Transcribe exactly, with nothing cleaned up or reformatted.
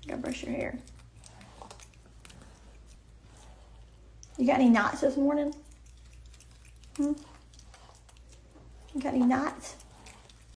Gotta brush your hair. You got any knots this morning? Hmm? You got any knots?